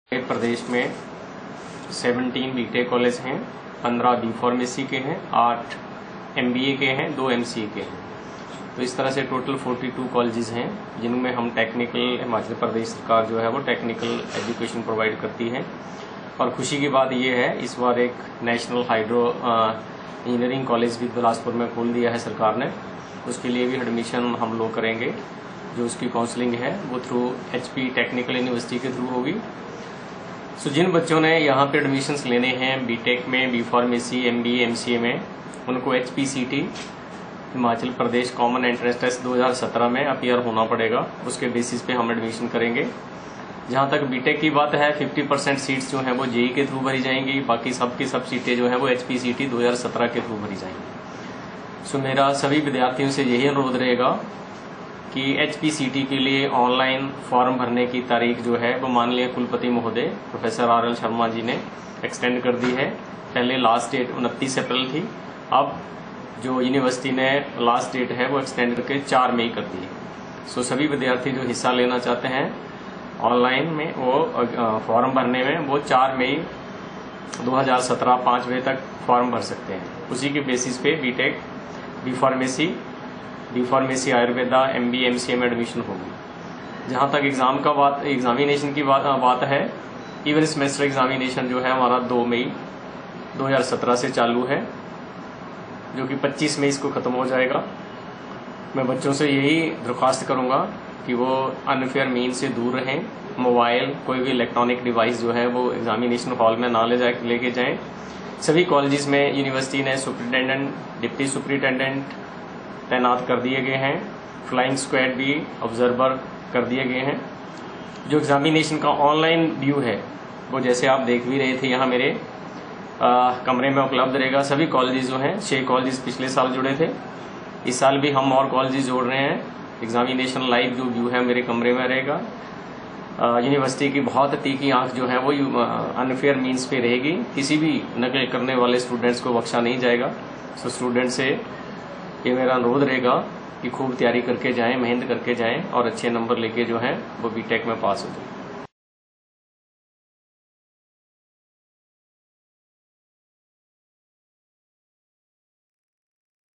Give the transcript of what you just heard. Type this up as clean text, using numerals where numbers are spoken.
प्रदेश में 17 BTech college हैं, 15 B pharmacy के हैं, 8 एमबीए के हैं, 2 एमसीए के हैं। तो इस तरह से टोटल 42 कॉलेजेस हैं जिनमें हम टेक्निकल, हिमाचल प्रदेश सरकार जो है वो टेक्निकल एजुकेशन प्रोवाइड करती है। और खुशी की बात यह है, इस बार एक नेशनल हाइड्रो इंजीनियरिंग कॉलेज भी बिलासपुर में खोल दिया है सरकार ने। उसके लिए भी एडमिशन हम लोग करेंगे। जो उसकी काउंसलिंग है वो थ्रू एचपी टेक्निकल यूनिवर्सिटी के थ्रू होगी। सो जिन बच्चों ने यहाँ पे एडमिशन्स लेने हैं बीटेक में, बी फार्मेसी, एमबीए, एमसीए में, उनको HPCT Himachal Pradesh common entrance test 2017 में अपीयर होना पड़ेगा। उसके बेसिस पे हम एडमिशन करेंगे। जहाँ तक बीटेक की बात है, 50% सीट्स जो हैं वो जेई के थ्रू भरी जाएंगी, बाकी सब सीटें जो हैं वो एचपीसीटी 2017 के थ्रू भरी जाएंगी। सो मेरा सभी विद्यार्थियों से यही अनुरोध रहेगा कि एचपीसीटी के लिए ऑनलाइन फॉर्म भरने की तारीख जो है वो माननीय कुलपति महोदय professor R L Sharma ji ने एक्सटेंड कर दी है। पहले लास्ट डेट 29 अप्रैल थी, अब जो यूनिवर्सिटी ने लास्ट डेट है वो एक्सटेंड करके 4 मई कर दी है। सो सभी विद्यार्थी जो हिस्सा लेना चाहते हैं ऑनलाइन में, वो फॉर्म भरने में, वो 4 मई 2017 5 बजे तक फॉर्म भर सकते हैं। उसी के बेसिस पे BTech, B pharmacy, Ayurveda, MBA, MCA में एडमिशन होगी। जहाँ तक एग्जामिनेशन की बात है, इवन सेमेस्टर एग्जामिनेशन जो है हमारा 2 मई 2017 से चालू है, जो कि 25 मई इसको खत्म हो जाएगा। मैं बच्चों से यही दरख्वास्त करूंगा कि वो अनफेयर मीन से दूर रहें। मोबाइल, कोई भी इलेक्ट्रॉनिक डिवाइस जो है वो एग्जामिनेशन हॉल में ना लेके जाएं। सभी कॉलेजेस में यूनिवर्सिटी ने सुपरिटेंडेंट, डिप्टी सुपरिटेंडेंट तैनात कर दिए गए हैं। फ्लाइंग स्क्वाड भी ऑब्जर्वर कर दिए गए हैं। जो एग्जामिनेशन का ऑनलाइन व्यू है वो जैसे आप देख भी रहे थे यहाँ मेरे कमरे में उपलब्ध रहेगा। सभी कॉलेजेस जो हैं, 6 कॉलेजेस पिछले साल जुड़े थे, इस साल भी हम और कॉलेजेस जोड़ रहे हैं। एग्जामिनेशन लाइव जो व्यू है मेरे कमरे में रहेगा। यूनिवर्सिटी की बहुत तीखी आंख जो है वो अनफेयर मीन्स पे रहेगी। किसी भी नकल करने वाले स्टूडेंट्स को बख्शा नहीं जाएगा। सो स्टूडेंट से ये मेरा अनुरोध रहेगा कि खूब तैयारी करके जाएं, मेहनत करके जाएं और अच्छे नंबर लेके जो है वो बीटेक में पास हो जाए।